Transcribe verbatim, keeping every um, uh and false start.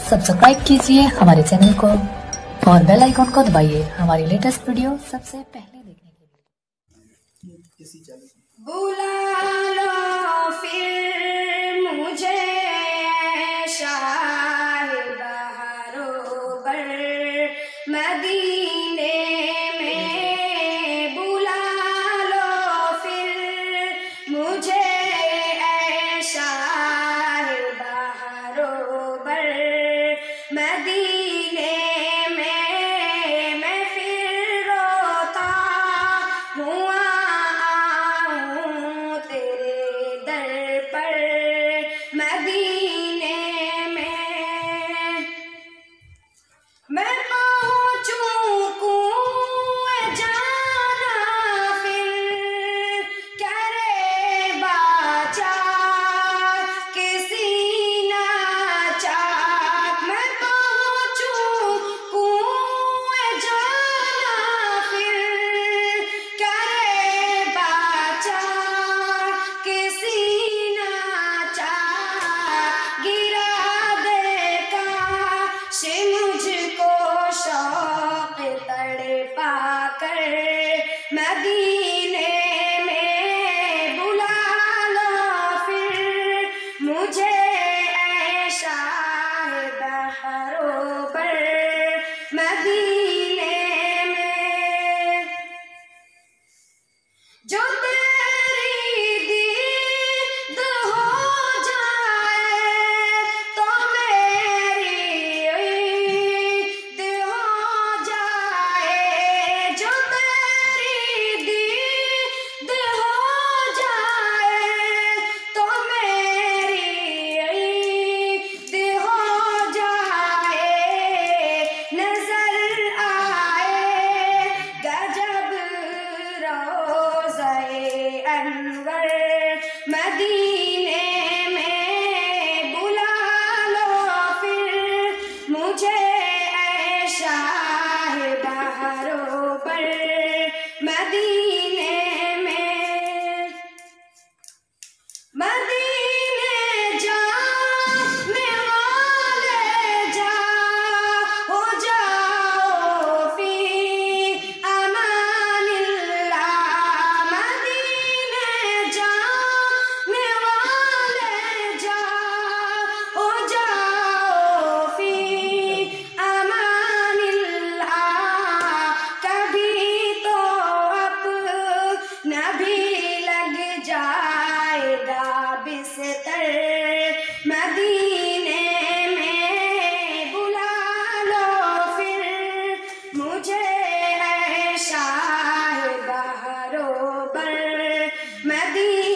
Subscribe कीजिए हमारे channel को और बेल आइकॉन को दबाइए हमारी लेटेस्ट वीडियो सबसे पहले देखने के लिए। बुला लो फिर मुझे शाह बहारों मदीने में, बुला लो फिर मुझे शाह बहारों मदीने में, मैं फिर रोता हुआ आऊं तेरे दर पर मदीने में। मैं पहुंचूं कुएं जाना फिर क्या रे बाचा किसी ना चाक, मैं पहुंचूं कुएं जाना फिर क्या रे बाचा किसी ना चाक, गिरा दे काश मुझको शौक तड़पा कर मदीने में, बुला लो फिर मुझे शाह बहारों मदीने में। जो तेरी दीद हो जाए तो मेरी ईद हो जाए, जो तेरी दीद हो जाए तो मेरी ईद हो जाए, नजर आए गजब रोज़े अनवर मदीने में, बुला लो फिर मुझे शाह बहारों मदीने में। मदीने जाने वाले जा हो जाओ फी अमानिल्लाह, मदीने जाने वाले जा हो जाओ फी अमानिल्लाह, कभी तो अपना भी लग जाएगा बिस्तर मदीने में, बुला लो फिर मुझे शाह बहारों मदीने